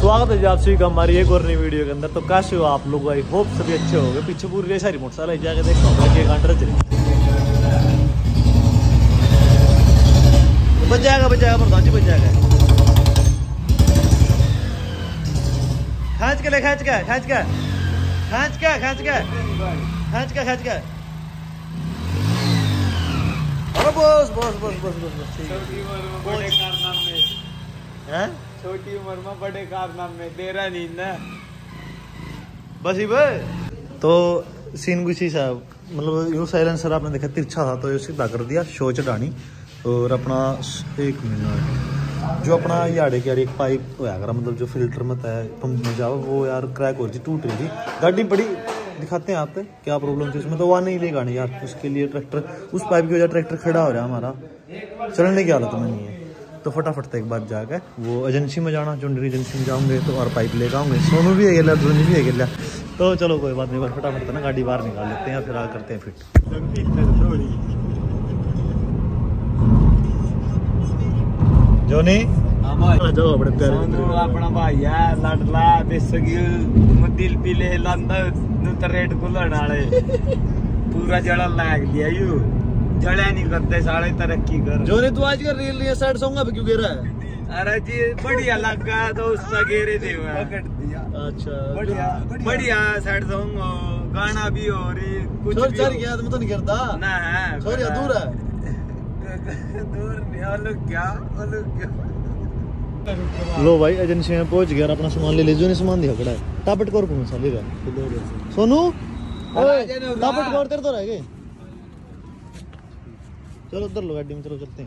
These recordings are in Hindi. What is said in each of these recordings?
स्वागत है जी आप सभी का हमारी एक और नई वीडियो के अंदर। तो कैसे हो आप लोग? आई होप सभी अच्छे हो गए। पीछे पूरी सारी मोटरसाइकिल जाके देखता हूँ बच जाएगा प्रधान जी, बच जाएगा। खींच के ले, खींच के अरे बस छोटी उम्र में बड़े कारनामे तेरा नींद है बस ही तो सीन कुछ ही साहब, मतलब यो साइलेंसर आपने देखा तिरछा था तो ये सीधा कर दिया शो चढ़ानी। और अपना 1 मिनट जो अपना यार्ड के यार एक पाइप होया करा, मतलब जो फिल्टर में था पंप में जाओ वो यार क्रैक हो रही थी, टूट रही थी। गाड़ी बड़ी दिखाते हैं आप पे क्या प्रॉब्लम थी उसमें, तो वहाँ नहीं लेगा नहीं यार। उसके लिए ट्रैक्टर उस पाइप की वजह ट्रैक्टर खड़ा हो रहा है हमारा, चलने की हालत में नहीं है। तो फटाफट से एक बार जाकर वो एजेंसी में जाना, चुंडरी एजेंसी में जाऊंगे तो और पाइप लेकर आऊँगे। सोनू भी है गया, ध्वनि भी है गया। तो चलो कोई बात नहीं, फटाफट से ना गाड़ी बाहर निकाल लेते हैं, फिर आगे करते हैं फिट। जोनी जाओ बड़े प्यारे अपना भाई है लड़ला देसगी दिल पीले लांदा नु रेट खुलन वाले पूरा जड़ा लाग दिया यू जड़ा नहीं करते सारे तरक्की कर। जोनी तू आज का रील नहीं साइड सॉन्ग अब क्यों गिर रहा है? अरे जी बढ़िया लगा तो उसका गेरे दे पकड़ दिया। अच्छा बढ़िया साइड सॉन्ग गाना भी हो रही कुछ भी चल गया तो मैं तो नहीं करता ना है सॉरी दूर है दूर नहीं अलग क्या लो भाई एजेंसी में पहुंच गया, अपना सामान ले ले। जो नहीं सामान दिया खड़ा है टापट कोर कौन सा लेगा सोनू टापट कोर तेरे तो रह गए। चलो उधर लो गाड़ी में, चलो चलते हैं।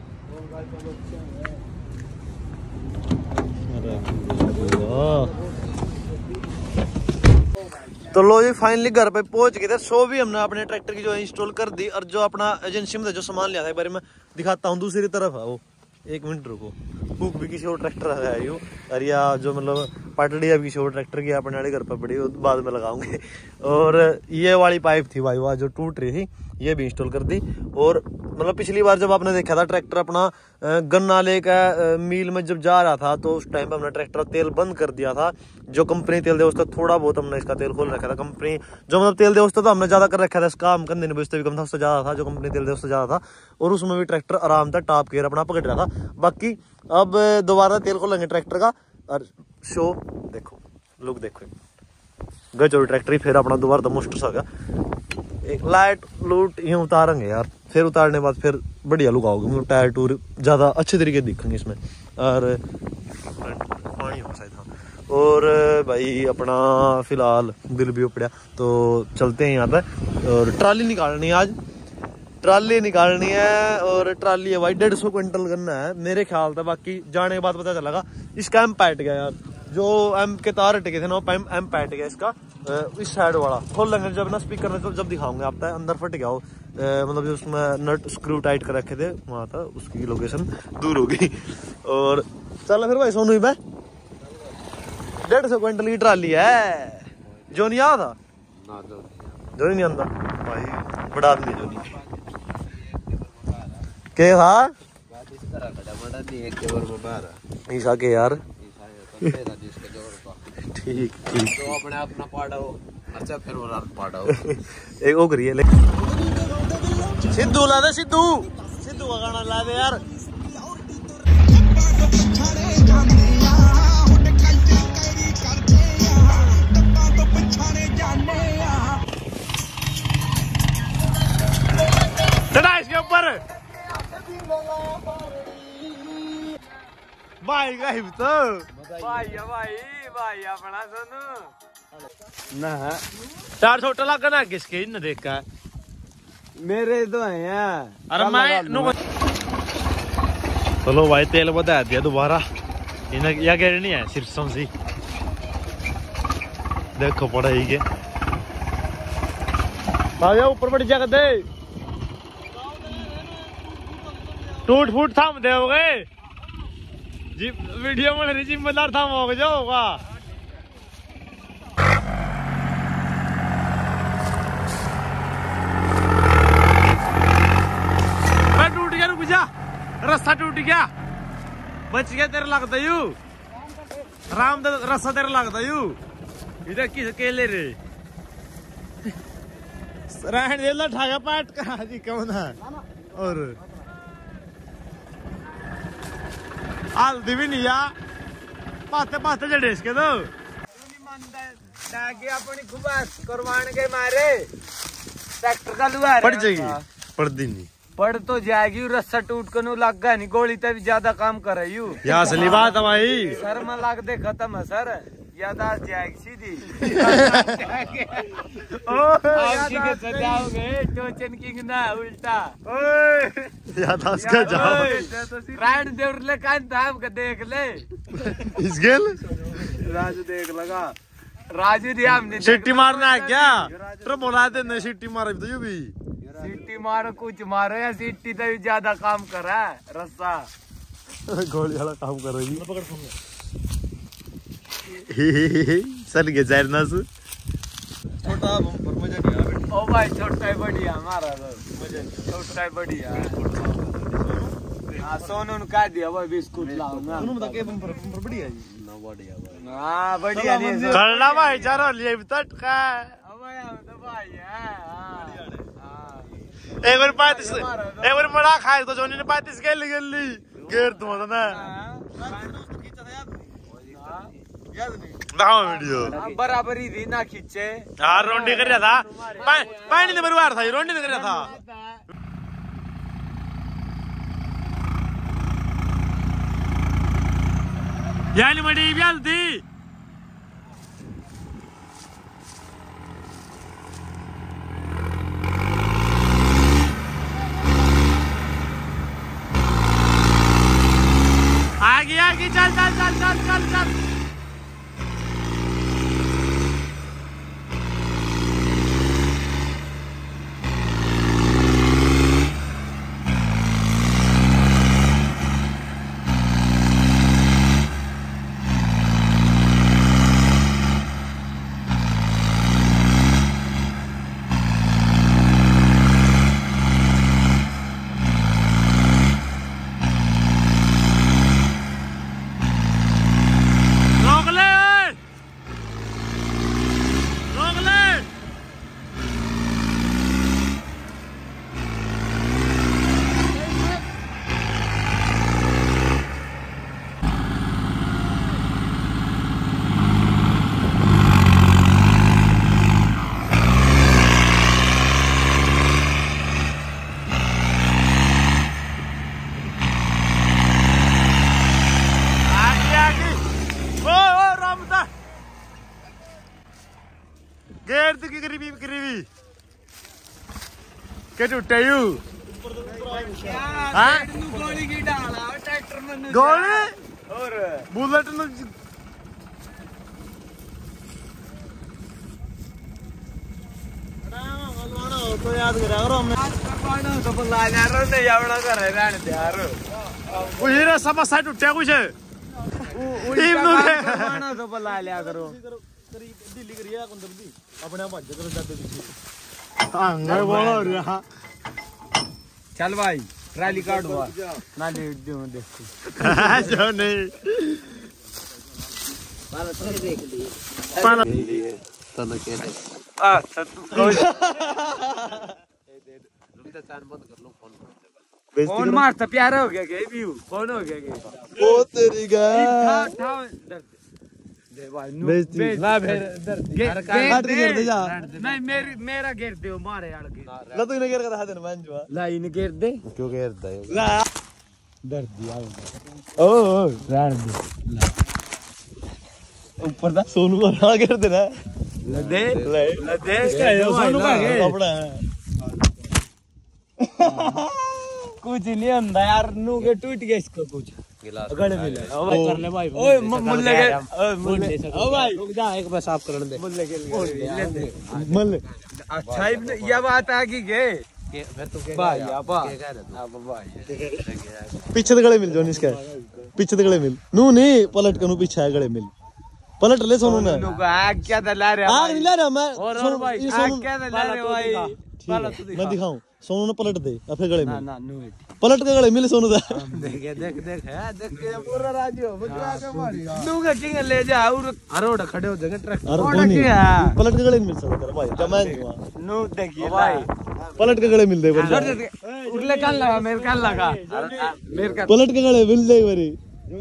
तो लो जी फाइनली घर पे पहुंच गए थे। शो भी हमने अपने ट्रैक्टर की जो इंस्टॉल कर दी, और जो अपना एजेंसी में जो सामान लिया था एक बार मैं दिखाता हूँ। दूसरी तरफ है वो, 1 मिनट रुको। फूक भी किसी और ट्रैक्टर है यू, और या जो मतलब पटड़िया भी किसी और ट्रैक्टर की अपने वाले घर पर पड़ी, बाद में लगाऊंगे। और ये वाली पाइप थी भाई वहाँ जो टूट रही थी, ये भी इंस्टॉल कर दी। और मतलब पिछली बार जब आपने देखा था ट्रैक्टर अपना गन्ना लेकर मील में जब जा रहा था, तो उस टाइम पे हमने ट्रैक्टर तेल बंद कर दिया था। जो कंपनी तेल दे उसका थोड़ा बहुत हमने इसका तेल खोल रखा था। कंपनी जो मतलब तेल दे उसका तो हमने ज्यादा कर रखा था, इसका हम करने नहीं भी कम था, उससे ज्यादा था। जो कंपनी तेल दे उससे ज्यादा था, और उसमें भी ट्रैक्टर आराम था, टॉप गियर अपना पकड़ रहा था। बाकी अब दोबारा तेल खोलेंगे ट्रैक्टर का, और शो देखो, लुक देखो गजो ट्रैक्टर ही फिर अपना दोबारा मोस्टर सा गया। एक लाइट लूट ये उतारेंगे यार, फिर उतारने के बाद फिर बढ़िया लुक आओगे, मतलब टायर टूर ज्यादा अच्छे तरीके दिखेंगे इसमें। और पानी हो था। और भाई अपना फिलहाल बिल भी उपड़ा, तो चलते हैं यहाँ पे। और ट्राली निकालनी है आज, ट्राली निकालनी है। और ट्राली है भाई 150 क्विंटल करना है मेरे ख्याल से। बाकी जाने के बाद पता चलेगा। इसका एम पैट गया यार, जो एम के तार टिके थे ना वो एम पैट गया इसका। इस साइड वाला खोल लेंगे जब ना स्पीकर में, तो जब दिखाऊंगे आप अंदर फट गया हो। मतलब जो उसमें नट स्क्रू टाइट कर रखे थे वहाँ था, उसकी लोकेशन दूर हो गई। और चल फिर भाई सोनू ही मैं 150 क्विंटल की ट्राली है। जो नहीं आ था जो नहीं आता भाई, बड़ा आदमी जो नहीं के था ईसा के यार। ठीक तो अपने अपना पाड़ो, अच्छा फिर वो रात पाड़ो एक ओ करिए ले। सिद्धू ला दे, सिद्धू का गाना ला दे यार। चढ़ा इसके ऊपर भाई का हिप तो भाई अपना सुनो ना है। 4 छोटा लगा ना किसके न देखा मेरे तो है। अरे मैं चलो भाई तेल बता दिया दोबारा, या कह रही नहीं है सिर्फ समझी देखो पड़ेगी के ऊपर बड़ी जगह दे टूट फूट थाम दे हो गए जी। वीडियो में नहीं जिम्मेदार थाम हो जाओगा। मैं टूट गया, रास्ता टूट गया, बच गया तेरा लगता यू। राम रस्सा तेरा लगता यू इधर किस केले रे रहन दे ला ठागा पाट का जी कौन है और आल दिवी नहीं या पाते पाते जड़ेस के दो ताकि अपनी खुबास करवाने के मारे ट्रैक्टर का लुआ पड़ जाएगी पड़ दी नहीं पड़ तो जाएगी रस्सा टूट कर नु लग गया नहीं गोली तभी ज्यादा काम करे यू यहाँ से बात है भाई सर में लग दे खत्म है सर यादाश्त जाएगी सीधी सजाओगे टोचन किंग ना उल्टा यादाश्त का जाओ रायन देवर ले कान धाम का देख ले इस गेल राजू देख लगा राजू दी हमने सिट्टी मारना है क्या तो बोला दे नहीं सिट्टी मारे तो यू भी सीटी मारो कुछ मारो या सीटी तो ज्यादा काम कर रहा है रस्सा गोली वाला काम कर रही चल गए जाहिर ना सु छोटा बम्पर मजा नहीं आ ओ भाई छोटा ही बढ़िया हमारा तो मजा छोटा ही बढ़िया हां सोनू ने कह दिया भाई बिस्कुट लाओ ना सोनू बता के बम्पर बढ़िया जी ना बढ़िया भाई हां बढ़िया नहीं करना भाई चारो लिए तट का ओ भाई हम तो भाई है हां एक बार बड़ा खाए तो जोनी ने 35 गेली गेर तुम ना याद नहीं वीडियो बराबरी थी ना खींचे हाँ रोंडी कर रहा था पानी ने बरवार था रोंडी ने कर रहा था यानी मड़ी ब्याल थी आगे चल चल चल चल चल चल के टूटे यू गोली की डाला ट्रैक्टर में गोली और बुलेट तो याद करा करो हमने तो बुला जा रहा नहीं आवड़ा कर रहने दे यार वो हीरा समस्या टूटे कुछ टीम नु तो बुला लिया करो करीब दिल्ली करिया कौन दबदी अपने आप भज करो जाते पीछे हां बोलो रहा चल भाई ट्राली काट दो ना ले दो देख जो नहीं पाला तो देख लिए पाला तने के अच्छा तू चांद बंद कर लो फोन कौन मारता प्यारा हो गया के व्यू कौन हो गया के ओ तेरी गा दे भाई ना फिर काट गिर दे जा नहीं मेरा गिर दे मारे यार के ला तू ने गिर कर हाथ में मान जो ला इन गिर दे क्यों गिरदा है ला डर दिया ओ रहन दे ऊपर दा सोनू का गिर दे ना दे सोनू का कपड़ा कुछ नहीं अंदा यार नू के टूट गया इसको कुछ गिलास गले में कर ले भाई ओए मुल्ले के ओ भाई रुक जा एक बार साफ करने दे मुल्ले के ले दे मल अच्छा ये बात आ गई के फिर तू के भाई अब भाई पीछे तो गले मिल जोन इसका पीछे तो गले मिल नू नहीं पलट कनु पीछे है गले मिल पलट ले सोनू ने आग क्या दला रहा आग नहीं ला रहा मैं और भाई आग क्या दला रहे भाई मैं दिखाऊं सोनू ने पलट दे और फिर गले में ना नु बेटी पलट के गले मिले सोनू दा देख देख देख है देख के पूरा राजू बचवा के मारेगा नु का किंग ले जा और अरे उड़ा खड़े हो जाएंगे ट्रक अरे कोनी पलट के गले में मिल सकता है भाई जमान जुआ नु देखिए भाई पलट के गले मिल दे बड़ी उरले कान लगा मेरे कान लगा मेरे कान पलट के गले मिल दे एक बारी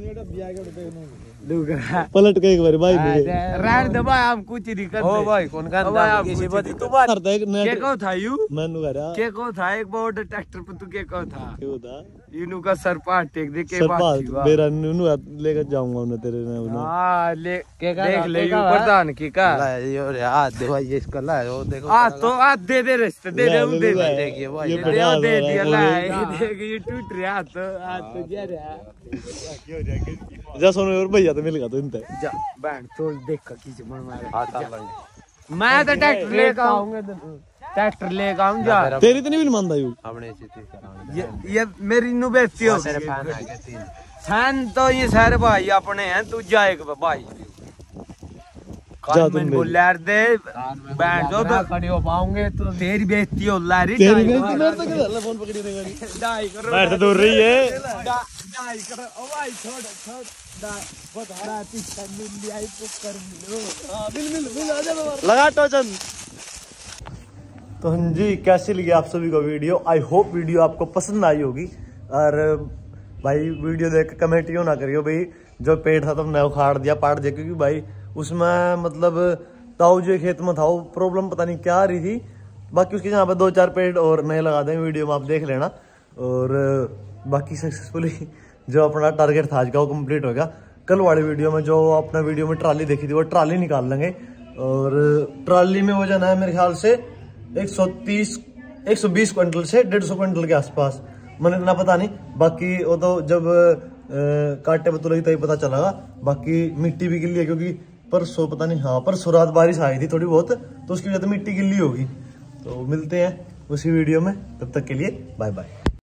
पलट के एक बारी भाई रहने दे भाई हम कुछ नहीं करते ओ भाई कौन का किसी बात तू बात करता है के नेट को था यू मैनू करा के को था एक बोर्ड ट्रैक्टर पे तू के को था क्यों था इनु का सरपाट टेक दे के बात सरपाल थी वाह मेरा न्नू लेकर जाऊंगा उन्हें तेरे ने उन्हें हां ले के का देख ले यू प्रधान की का यो रे हाथ दे भाई ये इसका ला वो देखो तो हाथ दे दे रिश्ते दे दे वो दे देखिए भाई ये दे बढ़िया दे दिया ला है। देख ये टूट रहा तो हाथ तो जा रहा जा सोनू और भैया तो मिल गया तो इनते जा बैंड तोड़ देख का किसी मन मारे हाथ आ मैं तो ट्रैक्टर लेकर आऊंगा ट्रैक्टर लेकर आऊं जा तेरी तो नहीं भी मानता यू अपने से ठीक कराऊंगा ये मेरी नु बेचती हो तेरे फैन आ गए 3 फैन तो ये सारे भाई अपने हैं तू जाएगा भाई जा मैं तुम बोल यार दे बैंड जो तो खड़े हो पाओगे तो तेरी बेइज्जती हो लारी तेरी बेइज्जती मेरे तो क्या फोन पकड़ी नहीं गाड़ी डाई करो बैठ तो दूर रही है डाई करो ओ भाई छोड़ छोड़ डाई बता पीछे मिल लिया पुक कर मिलो हां बिल आ जा लगा टोचन तो हाँ जी कैसी लगी आप सभी को वीडियो आई होप वीडियो आपको पसंद आई होगी और भाई वीडियो देख के कमेंट क्यों ना करियो भाई जो पेड़ था तुमने उखाड़ दिया पाड़ दिया क्योंकि भाई उसमें मतलब ताऊ जो खेत में था वो प्रॉब्लम पता नहीं क्या आ रही थी बाकी उसके यहाँ पे 2-4 पेड़ और नए लगा देंगे वीडियो में आप देख लेना और बाकी सक्सेसफुली जो अपना टारगेट था आज का वो कंप्लीट होगा कल वाली वीडियो में जो अपना वीडियो में ट्राली देखी थी वो ट्राली निकाल लेंगे और ट्राली में वजन है मेरे ख्याल से 120 क्विंटल से 150 क्विंटल के आसपास मैंने इतना पता नहीं बाकी वो तो जब काटे पत्तू लगी तभी पता चलेगा बाकी मिट्टी भी गिल्ली है क्योंकि परसों पता नहीं हाँ परसों रात बारिश आई थी थोड़ी बहुत तो उसकी वजह से मिट्टी गिल्ली होगी तो मिलते हैं उसी वीडियो में तब तक के लिए बाय बाय।